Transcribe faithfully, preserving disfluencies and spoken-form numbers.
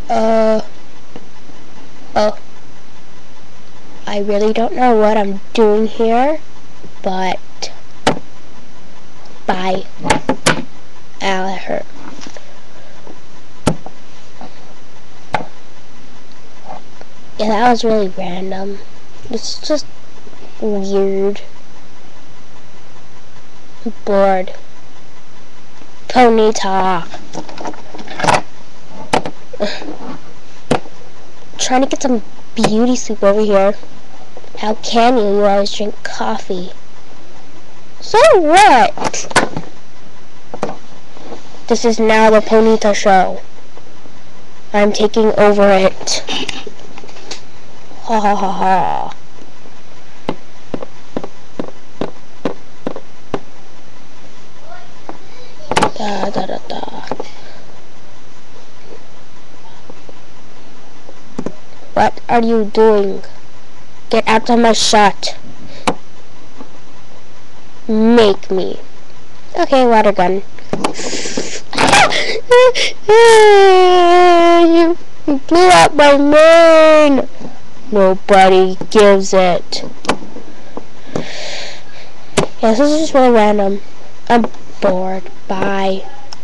Uh, oh, I really don't know what I'm doing here, but bye. Ow, that hurt. Yeah, that was really random. It's just weird. I'm bored. Ponyta. Trying to get some beauty sleep over here. How can you? You always drink coffee. So what? This is now the Ponyta show. I'm taking over it. Ha ha ha ha. Da da da da. What are you doing? Get out of my shot. Make me. Okay, water gun. You blew up my main. Nobody gives it. Yeah, this is just really random. I'm bored. Bye.